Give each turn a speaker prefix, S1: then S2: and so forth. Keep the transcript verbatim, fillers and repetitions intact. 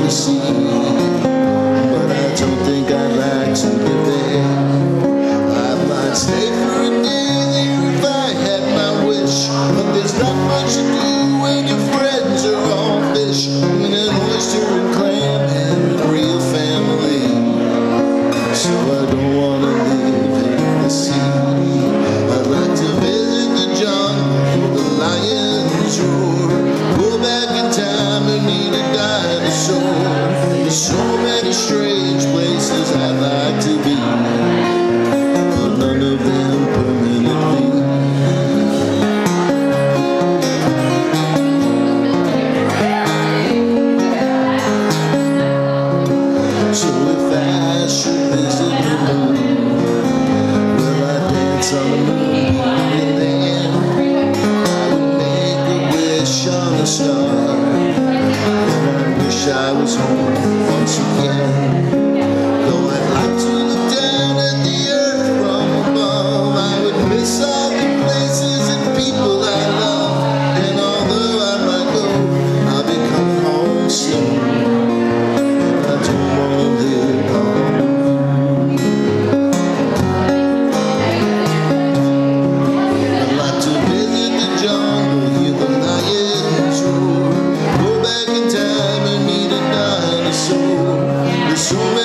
S1: the sea, but I don't think I'd like to live there. I might stay for a day there if I had my wish, but there's not much to do when your friends are all fish and an oyster and clam and a real family. So I don't want to live in the sea. I'd like to visit the jungle, the lion's roar, go back in time and meet a dinosaur. There's so many strange places I'd like to be, but none of them permanently. So if I should visit the moon, will I dance on the moon? And then I would make a wish on a star, and I wish I was home once again. Though I'd like to look down at the earth from above, I would miss all the places and people I love. And although I might go, I'll be coming home soon. I don't want to live on the moon. I'd like to visit the jungle, hear the lions roar, go back in time and meet a dinosaur. There's so many